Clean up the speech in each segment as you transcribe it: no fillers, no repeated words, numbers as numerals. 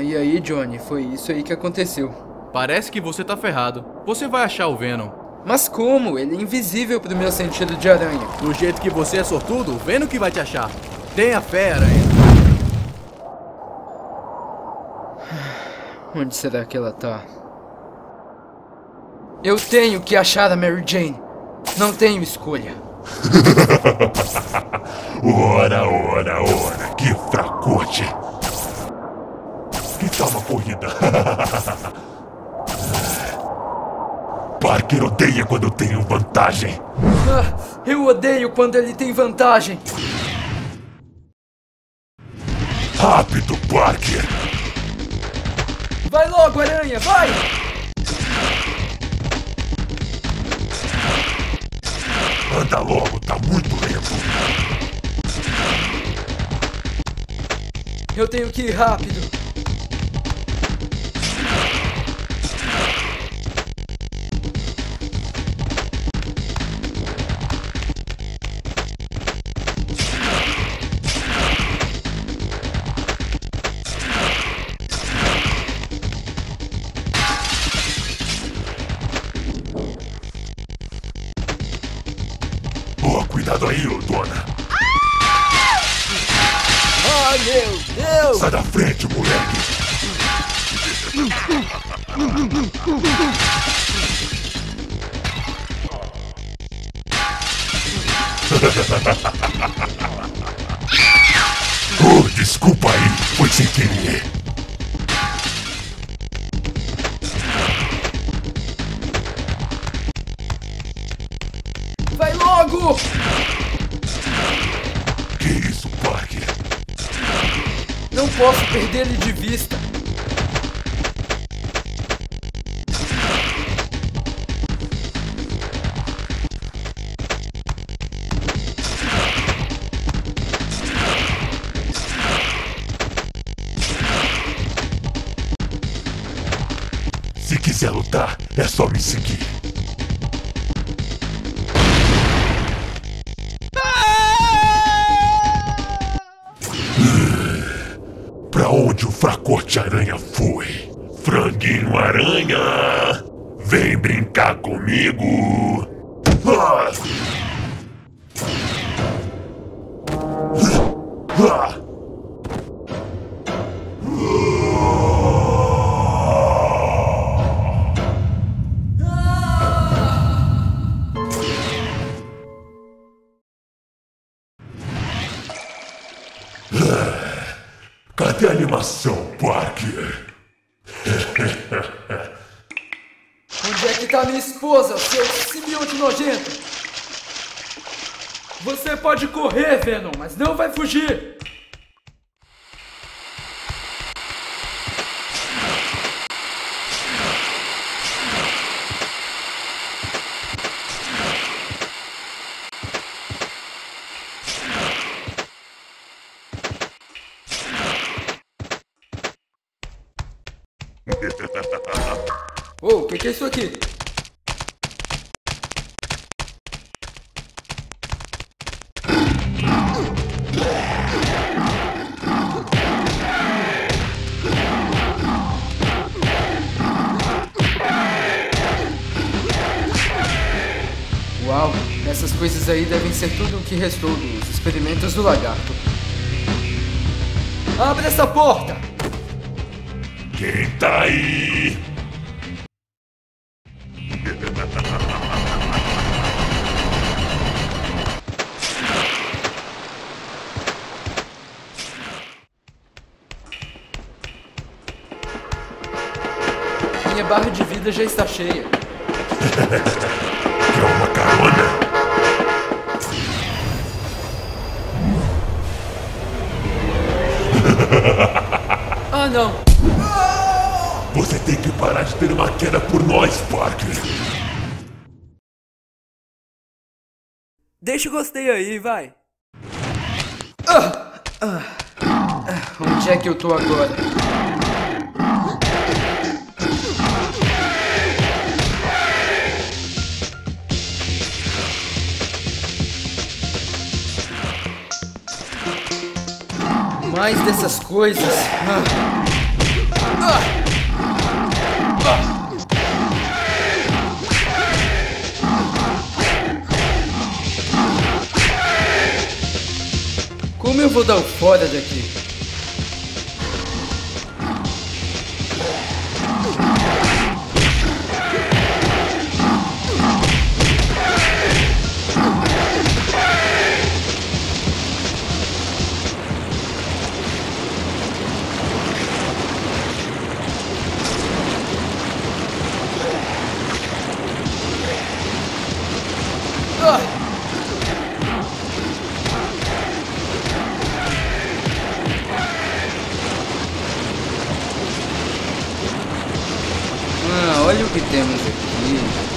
E aí, Johnny, foi isso aí que aconteceu. Parece que você tá ferrado. Você vai achar o Venom. Mas como? Ele é invisível pro meu sentido de aranha. Do jeito que você é sortudo, o Venom que vai te achar. Tenha fé, aranha. Onde será que ela tá? Eu tenho que achar a Mary Jane. Não tenho escolha. Ora, que fracote. Que tal uma corrida? Parker odeia quando eu tenho vantagem. Eu odeio quando ele tem vantagem. Rápido, Parker. Vai logo, aranha, vai! Anda logo, tá muito lento. Eu tenho que ir rápido. Cuidado aí, ô dona. Ai, meu Deus! Sai da frente, moleque. Desculpa aí, foi sem querer. Vai logo! Que isso, Parker? Não posso perder ele de vista. Se quiser lutar, é só me seguir. Pra onde o fracote aranha foi? Franguinho aranha! Vem brincar comigo! Ah! Ah! Cadê a animação, Parker? Onde é que tá minha esposa, seu simbionte nojento? Você pode correr, Venom, mas não vai fugir! O que é isso aqui? Uau, essas coisas aí devem ser tudo o que restou dos experimentos do lagarto. Abre essa porta! Quem tá aí? Minha barra de vida já está cheia. Quer uma carona? Ah, não! Você tem que parar de ter uma queda por nós, Parker. Deixa o gostei aí, vai! Onde é que eu tô agora? Mais dessas coisas. Como eu vou dar o fora daqui? Olha o que temos aqui.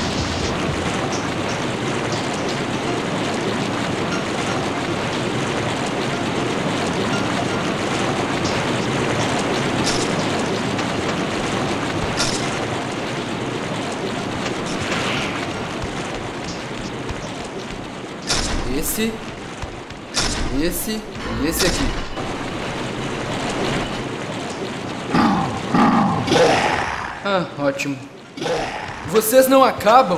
Esse e esse aqui. Ah, ótimo. Vocês não acabam?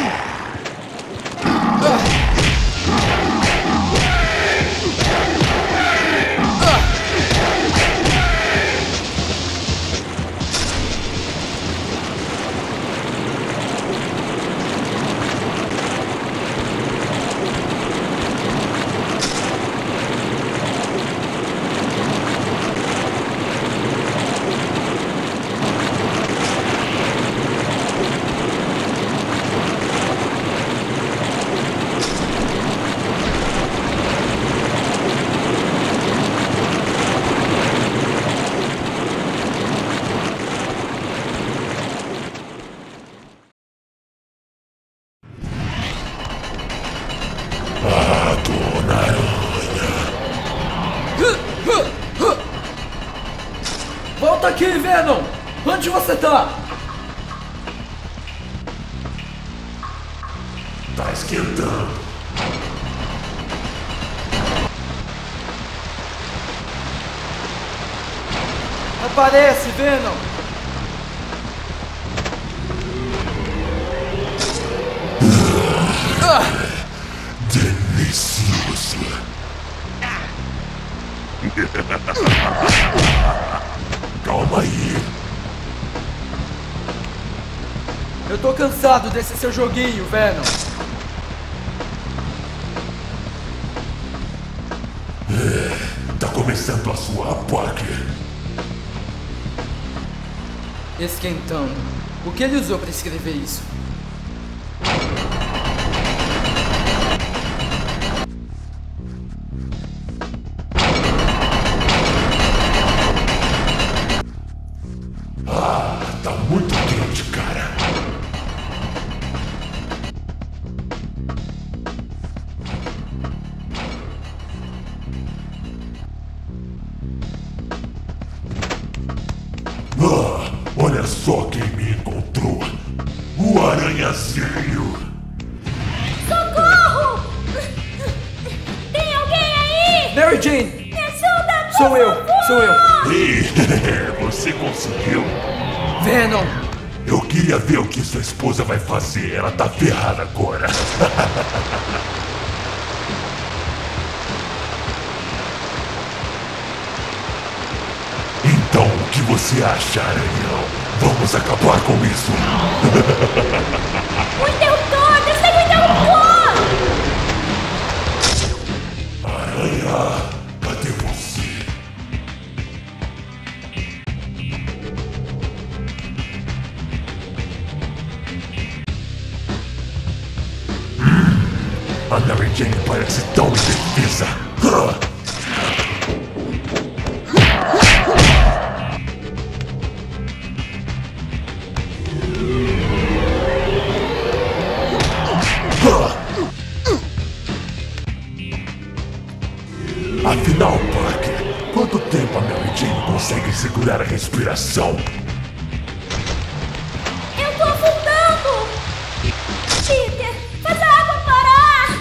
Volta aqui, Venom! Onde você tá? Tá esquentando. Aparece, Venom! Delicioso. Calma aí. Eu tô cansado desse seu joguinho, Venom. Tá começando a suar, Parker. Esquentando. O que ele usou pra escrever isso? Tá muito quente, cara. Olha só quem me encontrou. O aranhazinho. Socorro! Tem alguém aí? Mary Jane! Me ajuda, por Sou eu! favor! Sou eu! Ih, você conseguiu. Venom! Eu queria ver o que sua esposa vai fazer. Ela tá ferrada agora. Então, o que você acha, Aranhão? Vamos acabar com isso. O interruptor! Desliga o interruptor! Aranha, cadê você? A Mary Jane parece tão indefesa. Afinal, Parker, quanto tempo a Mary Jane consegue segurar a respiração? Eu tô afundando! Peter, faz a água parar!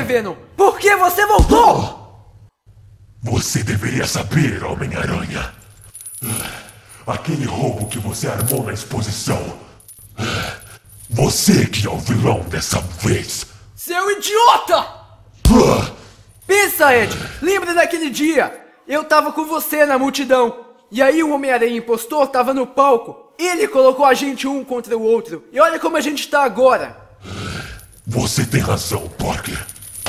Venom? Por que você voltou? Você deveria saber, Homem-Aranha. Aquele roubo que você armou na exposição. Você que é o vilão dessa vez. Seu idiota! Pensa, Ed. Lembra daquele dia? Eu tava com você na multidão. E aí o Homem-Aranha impostor tava no palco. Ele colocou a gente um contra o outro. E olha como a gente tá agora. Você tem razão, Parker.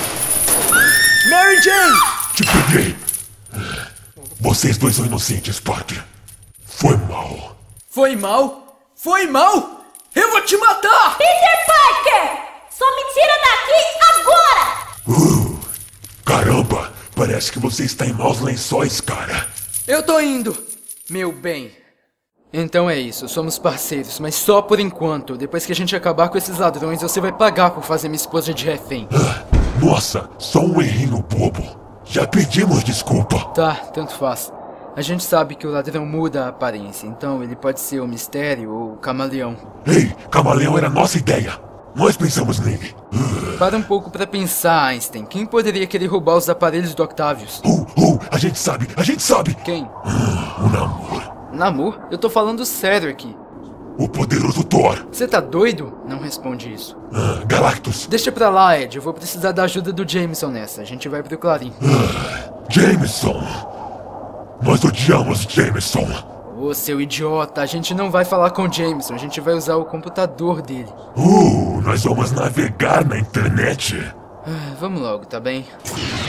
Mary Jane! Te peguei. Vocês dois são inocentes, Parker. Foi mal. Foi mal? Foi mal? Eu vou te matar! Peter Parker! Só me tira daqui agora! Caramba, parece que você está em maus lençóis, cara. Eu tô indo, meu bem. Então é isso, somos parceiros, mas só por enquanto. Depois que a gente acabar com esses ladrões, você vai pagar por fazer minha esposa de refém. Nossa, só um errinho bobo. Já pedimos desculpa. Tá, tanto faz. A gente sabe que o ladrão muda a aparência, então ele pode ser o Mistério ou o Camaleão. Ei, Camaleão era nossa ideia. Nós pensamos nele. Para um pouco pra pensar, Einstein. Quem poderia querer roubar os aparelhos do Octavius? A gente sabe. Quem? O Namor. Namor? Eu tô falando sério aqui. O poderoso Thor. Você tá doido? Não responde isso. Galactus. Deixa pra lá, Ed. Eu vou precisar da ajuda do Jameson nessa. A gente vai pro Clarim. Jameson. Nós odiamos Jameson. Ô, seu idiota. A gente não vai falar com o Jameson. A gente vai usar o computador dele. Nós vamos navegar na internet. Vamos logo, tá bem?